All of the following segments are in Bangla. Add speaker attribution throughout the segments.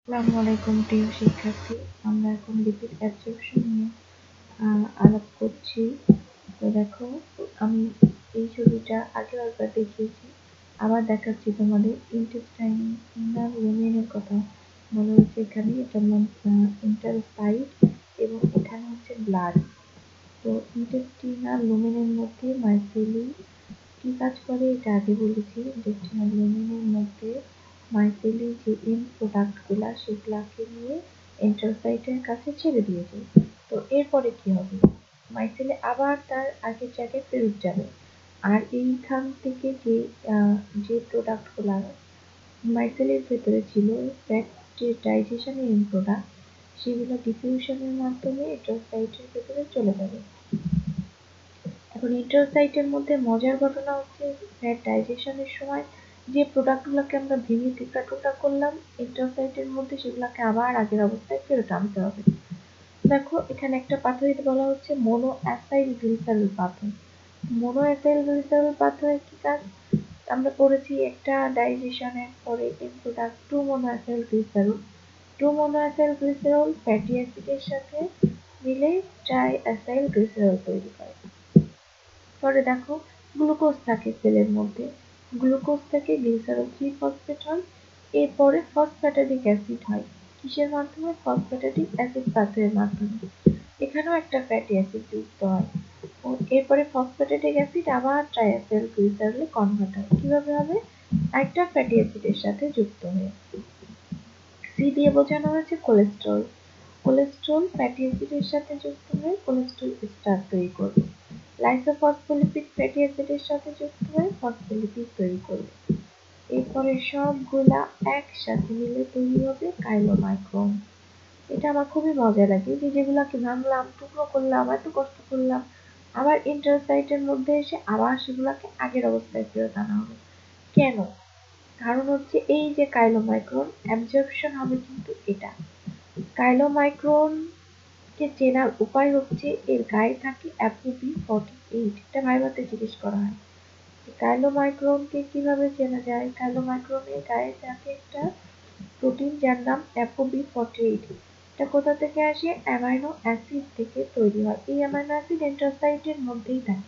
Speaker 1: আসসালামু আলাইকুম প্রিয় শিক্ষার্থী, আমরা এখন লিপিড অ্যাবজর্পশন নিয়ে আলাপ করছি। তো দেখো, আমি এই ছবিটা আগেও একবার দেখিয়েছি, আবার দেখাচ্ছি তোমাদের। ইন্টেস্টাইনাল লুমেনের কথা বলা হয়েছে এখানে, এটা ইন্টারস্টাইট এবং এখানে হচ্ছে ব্লাড। তো ইন্টেস্টিনাল লুমেনের মধ্যে মাইসেলি কি কাজ করে এটা আগে বলেছি। ইন্টেস্টিনাল লুমেনের মধ্যে মাইসেলি যে এন্ড প্রোডাক্টগুলা সেগুলাকে নিয়ে এন্টারোসাইটের কাছে ছেড়ে দিয়েছে। তো এরপরে কি হবে, মাইসেলি আবার তার আগের জায়গায় ফেরত যাবে। আর এইখান থেকে যে প্রোডাক্টগুলা মাইসেলের ভেতরে ছিল, ফ্যাট ডাইজেশনের এন্ড প্রোডাক্ট, সেগুলো ডিফিউশনের মাধ্যমে এন্টারোসাইটের ভেতরে চলে যাবে। এখন ইন্টারোসাইটের মধ্যে মজার ঘটনা হচ্ছে, ফ্যাট ডাইজেশনের সময় যে প্রোডাক্টগুলোকে আমরা ভেঙে টুকরা টুকরা করলাম ইন্টারোসাইটের মধ্যে, সেগুলোকে আবার আগের অবস্থায় ফেরত আনতে হবে। দেখো, এখানে একটা পাথওয়েকে বলা হচ্ছে mono acyl glycerol pathway. Mono acyl glycerol pathway কি কাজ আমরা পড়েছি, একটা ডাইজেশনের পরে end product 2 mono acyl glycerol, 2 mono acyl glycerol fatty অ্যাসিডের সাথে মিলে ট্রাই অ্যাসাইল গ্লিসারল তৈরি করে। পরে দেখো, গ্লুকোজ থাকে সেলের মধ্যে, গ্লুকোজ থেকে গ্লিসারল 3 ফসফেট হয়, এরপরে ফসফ্যাটিডিক অ্যাসিড হয়। কিসের মাধ্যমে? ফসফ্যাটিডিক অ্যাসিড পাথওয়ের মাধ্যমে। এখানেও একটা ফ্যাটি অ্যাসিড যুক্ত হয় ও এরপরে ফসফ্যাটিডিক অ্যাসিড আবার ট্রাইঅ্যাসাইল গ্লিসারলে কনভার্ট হয়। কিভাবে হবে? একটা ফ্যাটি অ্যাসিডের সাথে যুক্ত হয়ে। সি দিয়ে বোঝানো হয়েছে কোলেস্টেরল। কোলেস্টেরল ফ্যাটি অ্যাসিডের সাথে যুক্ত হয়ে কোলেস্টেরল এস্টার তৈরি করবে। লাইসোফসফোলিপিড ফ্যাটি অ্যাসিডের সাথে যুক্ত হয়ে ফসফোলিপিড তৈরি করবে। এরপরে সবগুলা একসাথে মিলে তৈরি হবে কাইলোমাইক্রন। এটা আমার খুবই মজা লাগে, যে যেগুলাকে ভাঙলাম, টুকরো করলাম, এত কষ্ট করলাম, আবার ইন্টারসাইটের মধ্যে এসে আবার সেগুলাকে আগের অবস্থায় ফেরত আনা হবে। কেন? কারণ হচ্ছে এই যে কাইলোমাইক্রন অ্যাবজর্পশন হবে, কিন্তু এটা কাইলোমাইক্রন কে চেনার উপায় হচ্ছে এর গায়ে থাকে FOB48। এটা ভাইভাতে জিজ্ঞেস করা হয়, কাইলোমাইক্রনকে কিভাবে চেনা যায়। কাইলোমাইক্রনের গায়ে থাকে একটা প্রোটিন যার নাম FOB48। এটা কোথা থেকে আসে? অ্যামাইনো অ্যাসিড থেকে তৈরি হয়। এই অ্যামাইনো অ্যাসিড এন্টারসাইটের মধ্যেই থাকে।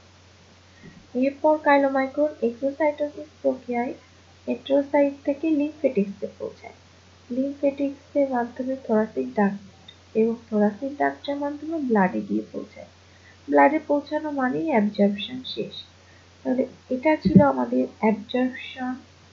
Speaker 1: এরপর কাইলোমাইক্রন এক্সোসাইটোসিস প্রক্রিয়ায় এন্টারোসাইট থেকে লিম্ফেটিক্সে পৌঁছায়। লিম্ফেটিক্সের মাধ্যমে থোরাসিক ডাক্ট এবং থোরাসিক ডাক্টের মাধ্যমে ব্লাডে গিয়ে পৌঁছায়। ব্লাডে পৌঁছানো মানেই অ্যাবজর্পশন শেষ। তাহলে এটা ছিল আমাদের অ্যাবজর্পশন।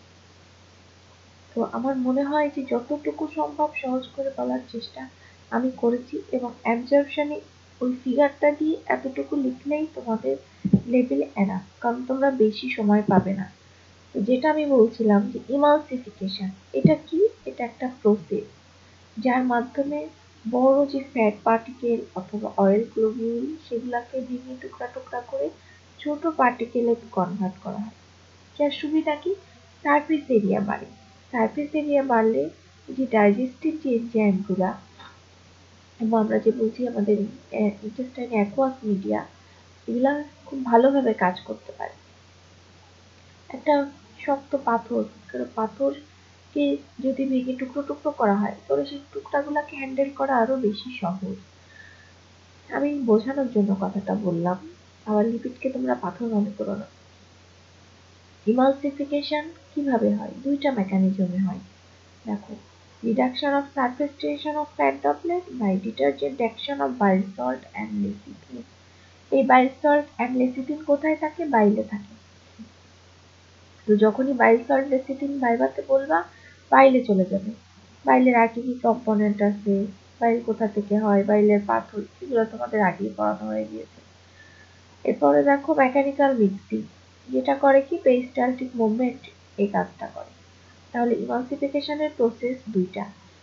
Speaker 1: তো আমার মনে হয় যে যতটুকু সম্ভব সহজ করে বলার চেষ্টা আমি করেছি, এবং অ্যাবজর্পশনে ওই ফিগারটা দিয়ে এতটুকু লিখলেই তোমাদের লেভেলে এনাফ, কারণ তোমরা বেশি সময় পাবে না। তো যেটা আমি বলছিলাম যে ইমালসিফিকেশন, এটা কি? এটা একটা প্রসেস যার মাধ্যমে বড় যে ফ্যাট পার্টিকেল অথবা অয়েল গ্লোবিউল সেগুলাকে ভেঙে টুকরা টুকরা করে ছোট পার্টিকেলে কনভার্ট করা হয়। যার সুবিধা কি? সারফেস এরিয়া বাড়ে। সারফেস এরিয়া বাড়লে যে ডাইজেস্টিভ যে এনজাইমগুলা, এবং আমরা যে বলছি আমাদের ইন্টেস্টাইন অ্যাকুয়াস মিডিয়া, এগুলা খুব ভালোভাবে কাজ করতে পারে। একটা শক্ত পাথরকে যদি ভেঙে টুকরো টুকরো করা হয়, তবে সেই টুকরাগুলাকে হ্যান্ডেল করা আরো বেশি সহজ। আমি বোঝানোর জন্য কথাটা বললাম, আবার লিপিডকে তোমরা পাথর মনে করো না। ইমালসিফিকেশন কিভাবে হয়? দুইটা মেকানিজমে হয়। দেখো, reduction of surface tension of fat droplet by detergent action of bile salt and lecithin। এই bile salt and lecithin কোথায় থাকে? বাইলে থাকে। তো যখনই bile salt lecithin ভাইবাতে বলবা, বাইলে চলে যাবে। বাইলের আর কি কি কম্পোনেন্ট আছে, বাইল কোথা থেকে হয়, বাইলের পাথর, এগুলো তোমাদের আগেই পড়ানো হয়ে গিয়েছে। এরপরে দেখো মেকানিক্যাল মিক্সিং, যেটা করে কি পেরিস্টালটিক মুভমেন্ট এই কাজটা করে। তাহলে ইমালসিফিকেশনের প্রসেস দুইটা।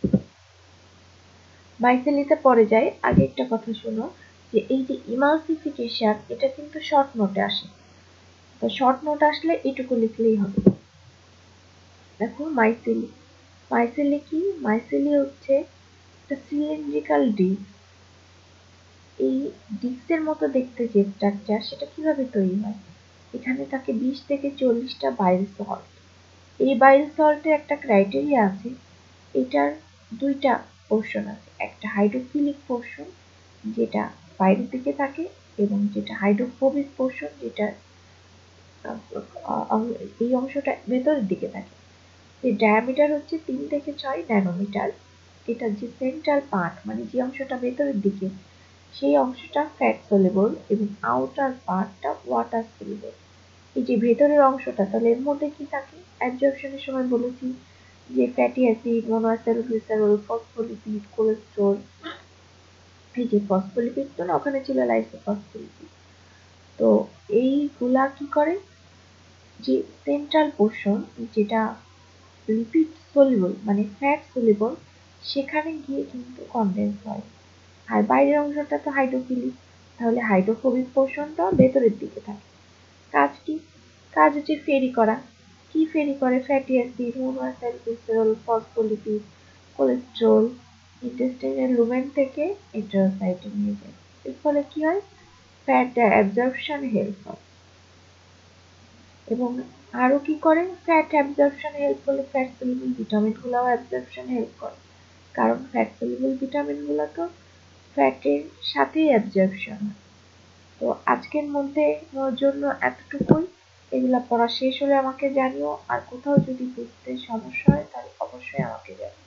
Speaker 1: মাইসেলিতে পরে যায়, আগে একটা কথা শোনো, যে এই যে ইমালসিফিকেশন, এটা কিন্তু শর্ট নোটে আসে। তো শর্ট নোট আসলে এটুকু লিখলেই হবে। দেখো মাইসেলি, মাইসেলি কি? মাইসেলি হচ্ছে একটা সিলিন্ড্রিক্যাল ডিস্ক। এই ডিস্কের মতো দেখতে যে স্ট্রাকচার, সেটা কিভাবে তৈরি হয়? এখানে থাকে 20 থেকে 40টা বাইল সল্ট। এই বাইল সল্টের একটা ক্রাইটেরিয়া আছে, এটার দুইটা পোর্শন আছে, একটা হাইড্রোফিলিক পোর্শন যেটা বাইরের দিকে থাকে এবং যেটা হাইড্রোফোবিক পোর্শন যেটা এই অংশটা ভেতরের দিকে থাকে। এর ডায়ামিটার হচ্ছে 3 থেকে 6 ন্যানোমিটার। এটা যে সেন্ট্রাল পার্ট মানে যে অংশটা ভেতরের দিকে সেই অংশটা ফ্যাট সলিবল এবং আউটার পার্টটা ওয়াটার সলিবল। এই যে ভেতরের অংশটা তাহলে এর মধ্যে কি থাকে, অ্যাবজর্পশনের সময় বলেছি যে fatty acid, monoacid, glycerol, phospholipid, cholesterol. এই যে ফসফোলিপিড তো না, ওখানে ছিল লাইসোফসফোলিপিড। তো এইগুলা কি করে, যে সেন্ট্রাল পোর্শন যেটা লিপিড সলিবল মানে ফ্যাট সলিবল সেখানে গিয়ে কিন্তু কনডেন্স হয়। আর বাইরের অংশটা তো হাইড্রোফিলিক, তাহলে হাইড্রোফোবিক পোর্শনটা ভেতরের দিকে থাকে। কাজ কি, কাজ হচ্ছে ফেরি করা। কি ফেরি করে, fatty acid, monoacid, glycerol, phospholipid, cholesterol ইন্টেস্টাইনের লুমেন থেকে এন্টেরোসাইটে নিয়ে যায়। এর ফলে কি হয়, ফ্যাট অ্যাবজর্পশন হেল্প হয়। এবং আরো কি করে, ফ্যাট অ্যাবজর্পশন হেল্প করলে ফ্যাট সলিবল ভিটামিন গুলাও অ্যাবজর্পশন হেল্প করে, কারণ ফ্যাট সলিবল ভিটামিন গুলো তো ফ্যাটের সাথেই অ্যাবজর্পশন হয়। তো আজকের মধ্যে জন্য এতটুকুই। এগুলা পড়া শেষ হলে আমাকে জানিও, আর কোথাও যদি বুঝতে সমস্যা হয় তাহলে অবশ্যই আমাকে জানিও।